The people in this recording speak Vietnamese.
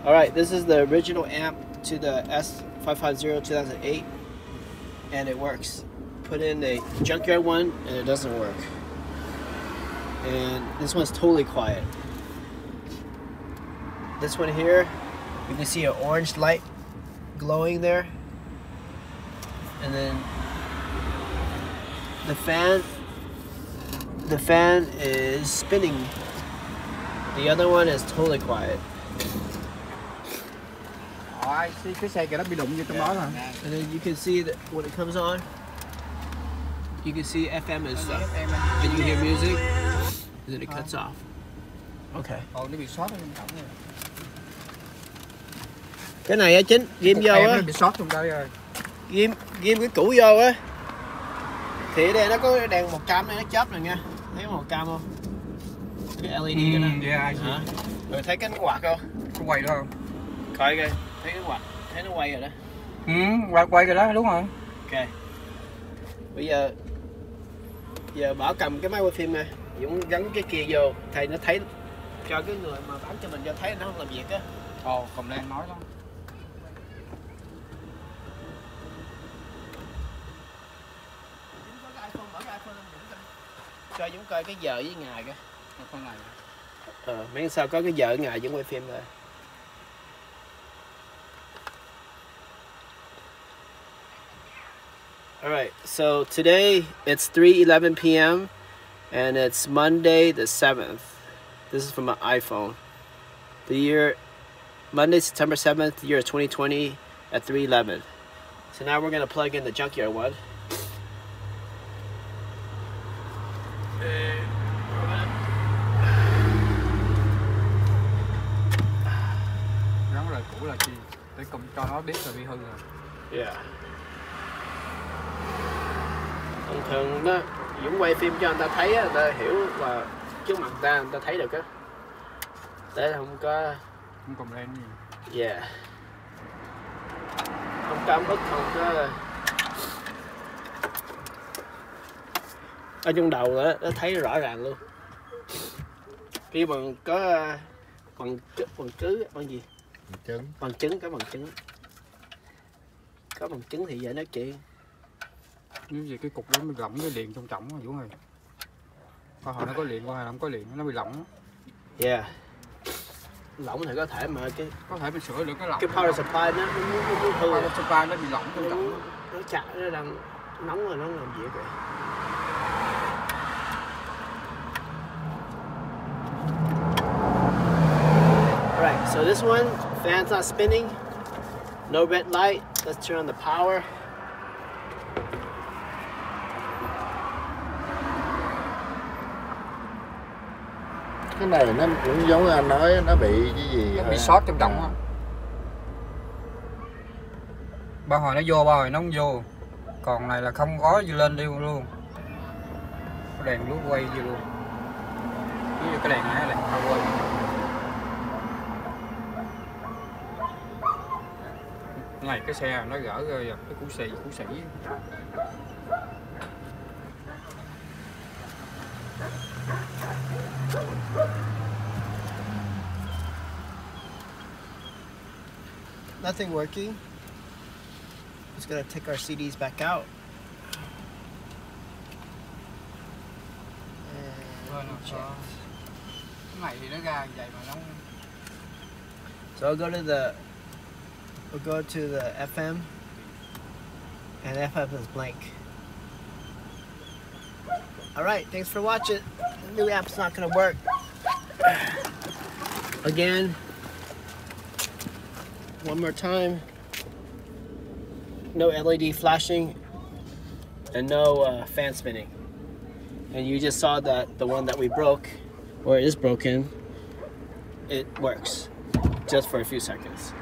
Alright, this is the original amp to the S550 2008, and it works. Put in a junkyard one and it doesn't work. And this one's totally quiet. This one here, you can see an orange light glowing there. And then the fan is spinning. The other one is totally quiet. Cái xe kìa nó bị đụng vô trong đó hả? And then you can see that when it comes on, you can see FM and stuff. And you hear music, and then it cuts off. Okay. Nó bị sót ở trong cổng này. Cái này á chính ghim vô á. Nó bị sót trong đây rồi. Ghim cái củ vô á. Thì ở đây nó có đèn màu cam này, nó chớp này nha. Thấy màu cam không? Cái LED cái đó. Yeah, rồi thấy cái quạt không? Có quay đó không? Coi kìa, thấy cái quạt, thấy nó quay rồi đó. Quay rồi đó, đúng rồi. Ok. Bây giờ Bảo cầm cái máy quay phim nè, Dũng gắn cái kia vô, thầy nó thấy cho cái người mà bán cho mình cho thấy nó không làm việc á. Ồ, còn đang nói đó. Cho Dũng coi cái giờ với ngày kìa. Con này. Mấy sao có cái giờ ngày Dũng quay phim rồi. Alright, so today it's 3:11 p.m. and it's Monday the 7th. This is from my iPhone. The year, Monday, September 7th, year 2020 at 3:11. So now we're going to plug in the junkyard one. Gắn lời cũ là chi? Để cùng cho nó biết là bị hư rồi. Yeah. Thường thường đó, Dũng quay phim cho người ta thấy á, người ta hiểu và trước mặt người ta thấy được á. Để không có complain gì. Yeah. Không có ấm ức, không có ở trong đầu đó, nó thấy rõ ràng luôn. Khi bằng có bằng gì? Bằng chứng, có bằng chứng. Có bằng chứng thì dễ nói chuyện. Nếu gì cái cục đó nó lỏng cái liền trong trọng Dũng ơi. Coi hồi nó có liền, coi hồi nó không có liền, nó bị lỏng. Yeah. Lỏng thì có thể mà cái có thể mình sửa được cái lỏng. Cái power supply nó hư. Power supply nó bị lỏng trong trọng. Nó chặt, nó đang nóng rồi, nó làm gì vậy? Alright, so this one, fan's not spinning, no red light. Let's turn on the power. Cái này nó cũng giống anh nói, nó bị cái gì? Nó bị sót trong trọng á. Bao hồi nó vô, bao hồi nó không vô. Còn này là không có gì lên đi luôn. Cái đèn lướt quay gì luôn. Ví dụ cái đèn này là không quay. Cái này cái xe nó gỡ ra cái củ xì. Nothing working. Just gonna take our CDs back out. Cái này thì nó ra vậy mà nó. So we'll go to the FM, and FM is blank. Alright, thanks for watching. The new app's not gonna work. Again, one more time. No LED flashing and no fan spinning. And you just saw that the one that we broke, or is broken, it works just for a few seconds.